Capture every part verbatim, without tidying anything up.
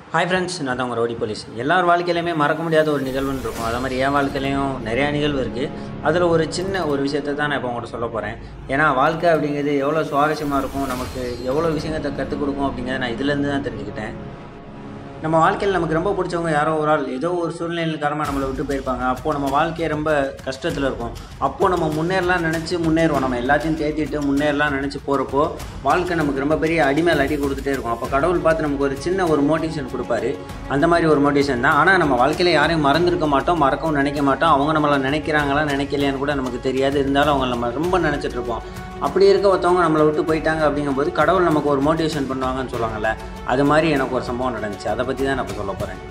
Hi friends, நான் தான் உங்கள் ரவுடி போலீஸ். எல்லார் வாழ்க்கையிலையுமே மறக்க முடியாத ஒரு நிகழ்வுன்னு இருக்கும். அதே மாதிரி என் வாழ்க்கையிலையும் நிறையா நிகழ்வு இருக்குது. அதில் ஒரு சின்ன ஒரு விஷயத்தை தான் நான் இப்போ உங்கள்கிட்ட சொல்ல போகிறேன். ஏன்னா வாழ்க்கை அப்படிங்கிறது எவ்வளோ சுவாரஸ்யமாக இருக்கும், நமக்கு எவ்வளோ விஷயத்தை கற்றுக் கொடுக்கும் அப்படிங்கிறத நான் இதுலேருந்து தான் தெரிஞ்சுக்கிட்டேன். நம்ம வாழ்க்கையில் நமக்கு ரொம்ப பிடிச்சவங்க யாரோ ஒரு ஆள் ஏதோ ஒரு சூழ்நிலை காரணமாக நம்மளை விட்டு போயிருப்பாங்க. அப்போது நம்ம வாழ்க்கையை ரொம்ப கஷ்டத்தில் இருக்கும். அப்போது நம்ம முன்னேறலாம் நினச்சி முன்னேறுவோம். நம்ம எல்லாத்தையும் தேத்திட்டு முன்னேறலாம் நினச்சி போகிறப்போ வாழ்க்கை நமக்கு ரொம்ப பெரிய அடிமேல் அடி கொடுத்துட்டே இருக்கும். அப்போ கடவுள் பார்த்து நமக்கு ஒரு சின்ன ஒரு மோட்டிவேஷன் கொடுப்பாரு. அந்த மாதிரி ஒரு மோட்டிவேஷன் தான். ஆனால் நம்ம வாழ்க்கையில் யாரையும் மறந்துருக்க மாட்டோம், மறக்கவும் நினைக்க மாட்டோம். அவங்க நம்மளை நினைக்கிறாங்களா நினைக்கலையான்னு கூட நமக்கு தெரியாது. இருந்தாலும் அவங்க நம்ம ரொம்ப நினச்சிட்ருப்போம். அப்படி இருக்க ஒருத்தவங்க நம்மளை விட்டு போயிட்டாங்க அப்படிங்கும்போது கடவுள் நமக்கு ஒரு மோட்டிவேஷன் பண்ணுவாங்கன்னு சொல்லுவாங்கள்ல, அது மாதிரி எனக்கு ஒரு சம்பவம் நடந்துச்சு. அதை பற்றி தான் நான் இப்போ சொல்ல போகிறேன்.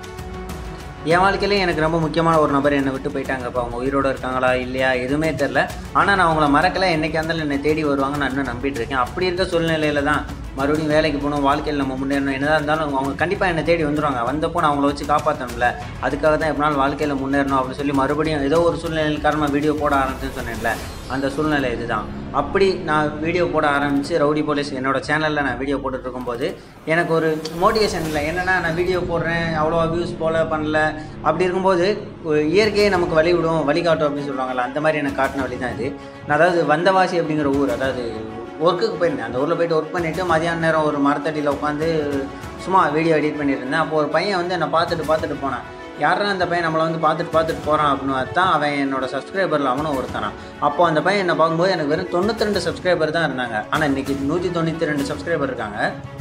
என் வாழ்க்கையிலே எனக்கு ரொம்ப முக்கியமான ஒரு நபர் என்னை விட்டு போயிட்டாங்க. இப்போ அவங்க உயிரோடு இருக்காங்களா இல்லையா எதுவுமே தெரில. ஆனால் நான் அவங்கள மறக்கலை. என்றைக்கு இருந்தாலும் என்னை தேடி வருவாங்க, நான் இன்னும் நம்பிட்டு இருக்கேன். அப்படி இருக்க சூழ்நிலையில் தான் மறுபடியும் வேலைக்கு போகணும், வாழ்க்கையில் நம்ம முன்னேறணும். என்னதான் இருந்தாலும் அவங்க கண்டிப்பாக என்னை தேடி வந்துடுவாங்க. வந்தப்போ நான் அவங்கள வச்சு காப்பாற்றணும்ல, அதுக்காக தான் எப்படினாலும் வாழ்க்கையில் முன்னேறணும் அப்படின்னு சொல்லி மறுபடியும் ஏதோ ஒரு சூழ்நிலையில் காரணமாக வீடியோ போட ஆரம்பிச்சுன்னு சொன்னேன்ல, அந்த சூழ்நிலை இதுதான். அப்படி நான் வீடியோ போட ஆரம்பித்து ரவுடி போலீஸ் என்னோடய சேனலில் நான் வீடியோ போட்டுட்டு இருக்கும்போது எனக்கு ஒரு மோட்டிவேஷன் இல்லை. என்னென்னா நான் வீடியோ போடுறேன், அவ்வளோவா வியூஸ் போல பண்ணல. அப்படி இருக்கும்போது இயற்கையை நமக்கு வழி விடும், வழிகாட்டும் அப்படின்னு சொல்லுவாங்கள்ல, அந்த மாதிரி எனக்கு காட்டின வழி தான் இது. நான் அதாவது வந்தவாசி அப்படிங்கிற ஊர், அதாவது ஒர்க்குக்கு போயிருந்தேன். அந்த ஊரில் போய்ட்டு ஒர்க் பண்ணிவிட்டு மதியான நேரம் ஒரு மரத்தடியில் உட்காந்து சும்மா வீடியோ எடிட் பண்ணிட்டு இருந்தேன். அப்போ ஒரு பையன் வந்து என்னை பார்த்துட்டு பார்த்துட்டு போனேன். யாரும் அந்த பையன் நம்மளை வந்து பார்த்துட்டு பார்த்துட்டு போகிறான் அப்படின்னு தான் அவன் என்னோடய சப்ஸ்கிரைபரில் அவனும் ஒருத்தானான். அப்போது அந்த பையன் என்னை பார்க்கும்போது எனக்கு வெறும் தொண்ணூற்றி ரெண்டு சப்ஸ்கிரைபர் தான் இருந்தாங்க. ஆனால் இன்றைக்கி நூற்றி தொண்ணூற்றி ரெண்டு சப்ஸ்கிரைபர் இருக்காங்க.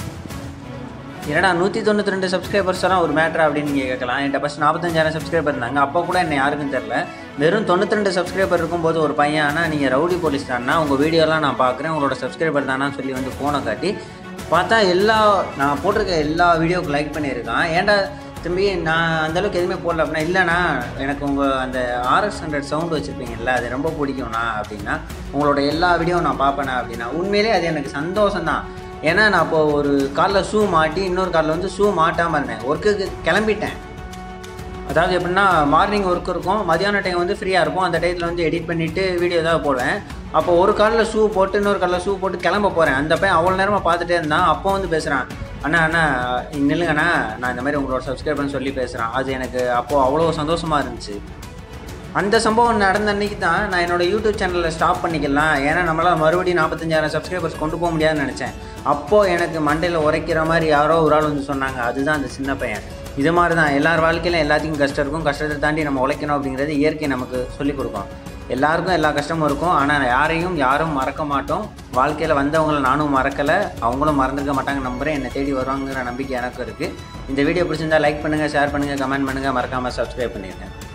என்னடா நூற்றி தொண்ணூற்றி ரெண்டு சப்ஸ்கிரைபர்ஸ் எல்லாம் ஒரு மேட்ரா அப்படின்னு நீங்கள் கேட்கலாம். என்கிட்ட ஃபஸ்ட் நாற்பத்தஞ்சாயிரம் சப்ஸ்கிரைபர் இருந்தாங்க. அப்போ கூட என்ன யாருக்கும் தெரில. வெறும் தொண்ணூற்றி ரெண்டு சப்ஸ்கிரைபர் இருக்கும்போது ஒரு பையன், ஆனால் நீங்கள் ரவுடி போலீஸ் தானா, உங்கள் வீடியோலாம் நான் பார்க்குறேன், உங்களோட சப்ஸ்கிரைபர் தானான்னு சொல்லி வந்து ஃபோனை காட்டி பார்த்தா எல்லா நான் போட்டிருக்க எல்லா வீடியோவுக்கு லைக் பண்ணியிருக்கான். ஏன்டா தம்பி நான் அந்தளவுக்கு எதுவுமே போடல அப்படின்னா, இல்லைண்ணா எனக்கு உங்கள் அந்த ஆர்எக்ஸ் ஹண்ட்ரட் சவுண்டு வச்சுருப்பீங்கல்ல, அது ரொம்ப பிடிக்கும்ண்ணா அப்படின்னா, உங்களோட எல்லா வீடியோவும் நான் பார்ப்பேண்ணா அப்படின்னா, உண்மையிலே அது எனக்கு சந்தோஷம்தான். ஏன்னா நான் இப்போது ஒரு காலில் ஷூ மாட்டி இன்னொரு காலில் வந்து ஷூ மாட்டாமல் இருந்தேன். ஒர்க்குக்கு கிளம்பிட்டேன். அதாவது எப்படின்னா மார்னிங் ஒர்க் இருக்கும், மதியான டைம் வந்து ஃப்ரீயாக இருக்கும். அந்த டைத்தில் வந்து எடிட் பண்ணிவிட்டு வீடியோ தான் போடுவேன். அப்போ ஒரு காலில் ஷூ போட்டு இன்னொரு காலில் ஷூ போட்டு கிளம்ப போகிறேன். அந்த பையன் அவ்வளோ நேரமாக பார்த்துட்டே இருந்தான். அப்போ வந்து பேசுகிறான், அண்ணா அண்ணா நில்லுங்கண்ணா, நான் இந்த மாதிரி உங்களோட சப்ஸ்கிரைபர்னு சொல்லி பேசுகிறேன். அது எனக்கு அப்போது அவ்வளோ சந்தோஷமாக இருந்துச்சு. அந்த சம்பவம் நடந்த அன்றைக்கி தான் நான் என்னோடய யூடியூப் சேனலில் ஸ்டாப் பண்ணிக்கலாம். ஏன்னா நம்மளால் மறுபடியும் நாற்பத்தஞ்சாயிரம் சப்ஸ்கிரைபர்ஸ் கொண்டு போக முடியாதுன்னு நினச்சேன். அப்போது எனக்கு மண்டையில் உரைக்கிற மாதிரி யாரோ ஒரு ஆள் வந்து சொன்னாங்க, அதுதான் அந்த சின்ன பையன். இது மாதிரி தான் எல்லார் வாழ்க்கையிலும் எல்லாத்துக்கும் கஷ்டம் இருக்கும். கஷ்டத்தை தாண்டி நம்ம உழைக்கணும் அப்படிங்கிறது இயற்கை நமக்கு சொல்லிக் கொடுக்கும். எல்லாருக்கும் எல்லா கஷ்டமும் இருக்கும். ஆனால் யாரையும் யாரும் மறக்க மாட்டோம். வாழ்க்கையில் வந்தவங்களை நானும் மறக்கலை, அவங்களும் மறந்துருக்க மாட்டாங்க நம்புகிறேன். என்னை தேடி வருவாங்கிற நம்பிக்கை எனக்கும் இருக்குது. இந்த வீடியோ பிடிச்சிருந்தால் லைக் பண்ணுங்கள், ஷேர் பண்ணுங்கள், கமெண்ட் பண்ணுங்கள், மறக்காமல் சப்ஸ்கிரைப் பண்ணிடுங்க.